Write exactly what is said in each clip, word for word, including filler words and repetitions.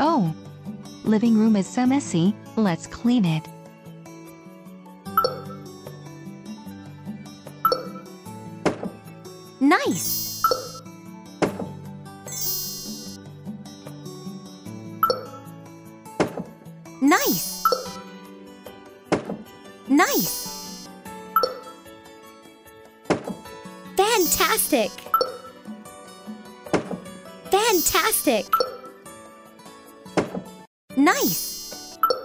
Oh, living room is so messy, let's clean it. Nice! Nice! Nice! Fantastic! Fantastic! Nice!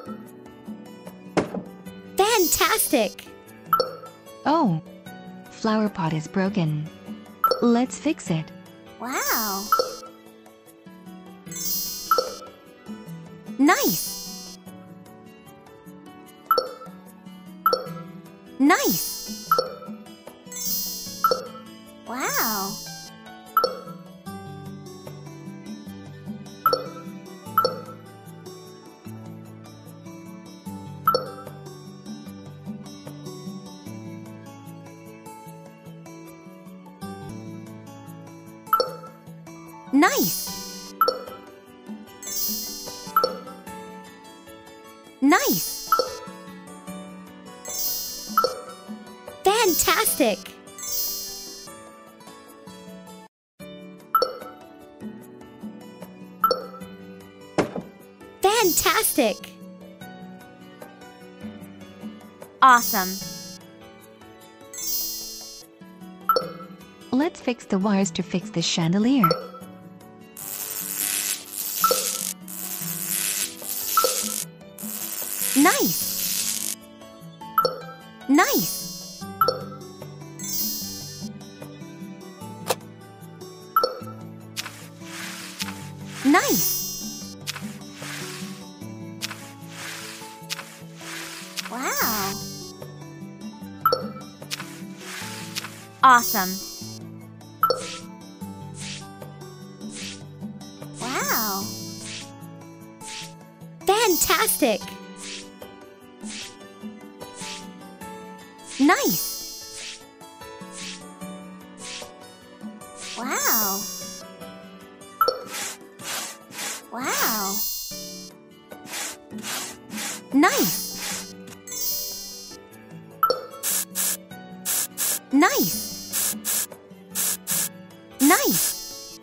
Fantastic! Oh, flower pot is broken. Let's fix it. Wow! Nice! Nice! Wow! Nice! Nice! Fantastic! Fantastic! Awesome! Let's fix the wires to fix the chandelier. Nice! Nice! Nice! Wow! Awesome! Wow! Fantastic! Nice! Wow! Wow! Nice! Nice! Nice!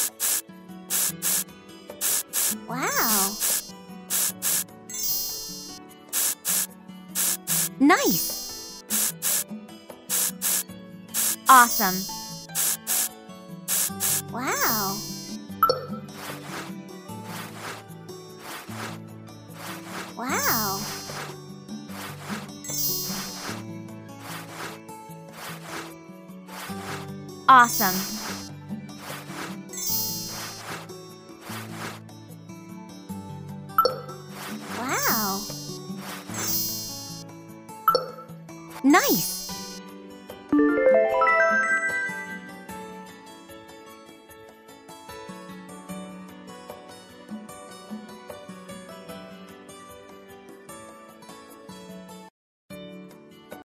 Wow! Nice! Awesome! Wow! Wow! Awesome! Wow! Nice!